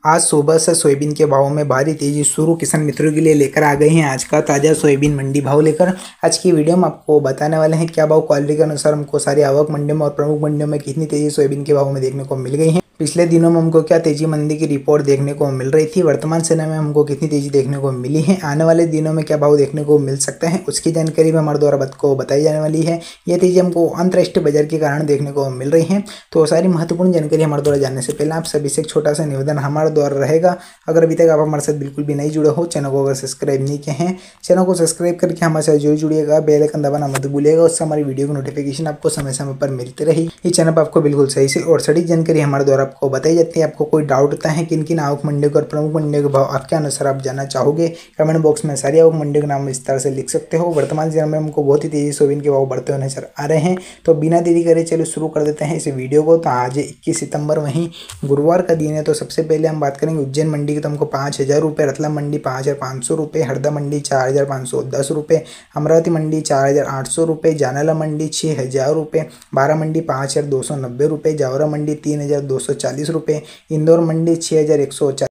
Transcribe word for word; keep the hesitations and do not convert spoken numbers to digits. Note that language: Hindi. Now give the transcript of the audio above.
आज सुबह से सोयाबीन के भाव में भारी तेजी शुरू किसान मित्रों के लिए लेकर आ गए हैं आज का ताज़ा सोयाबीन मंडी भाव लेकर। आज की वीडियो में आपको बताने वाले हैं क्या भाव क्वालिटी के अनुसार हमको सारी आवक मंडियों में और प्रमुख मंडियों में कितनी तेजी सोयाबीन के भाव में देखने को मिल गई है। पिछले दिनों में हमको क्या तेजी मंदी की रिपोर्ट देखने को मिल रही थी, वर्तमान समय में हमको कितनी तेजी देखने को मिली है, आने वाले दिनों में क्या भाव देखने को मिल सकता है, उसकी जानकारी भी हमारे द्वारा आपको बताई जाने वाली है। यह तेजी हमको अंतर्राष्ट्रीय बाजार के कारण देखने को मिल रही है। तो सारी महत्वपूर्ण जानकारी हमारे द्वारा जानने से पहले आप सभी से एक छोटा सा निवेदन हमारे द्वारा रहेगा। अगर अभी तक आप हमारे साथ बिल्कुल भी नहीं जुड़े हो, चैनल को अगर सब्सक्राइब नहीं किए हैं, चैनल को सब्सक्राइब करके हमारे साथ जरूर जुड़िएगा, बेल आइकन दबाना मत भूलिएगा, उससे हमारी वीडियो की नोटिफिकेशन आपको समय समय पर मिलती रहेगी। इस चैनल पर आपको बिल्कुल सही से और सटीक जानकारी हमारे द्वारा आपको बताई जाती है। आपको कोई डाउट होता है किन किन आवक मंडियों और प्रमुख मंडियों के भाव आपके अनुसार आप जानना चाहोगे, कमेंट बॉक्स में सारी आवक मंडियों के नाम विस्तार से लिख सकते हो। वर्तमान समय में हमको बहुत ही तेजी सोयाबीन के भाव बढ़ते हुए नजर आ रहे हैं। तो बिना देरी करे चलो शुरू कर देते हैं इस वीडियो को। तो आज इक्कीस सितंबर वहीं गुरुवार का दिन है। तो सबसे पहले हम बात करेंगे उज्जैन मंडी की, तो हमको पाँच हज़ार रुपये, रतलाम मंडी पाँच हज़ार पाँच सौ रुपये, हरदा मंडी चार हज़ार पाँच सौ दस रुपये, अमरावती मंडी चार हज़ार आठ सौ रुपये, जानाला मंडी छः हज़ार रुपये, बारह मंडी पाँच हज़ार दो सौ नब्बे रुपये, जावरा मंडी तीन हज़ार दो सौ चालीस रुपये, इंदौर मंडी छः हज़ार एक सौ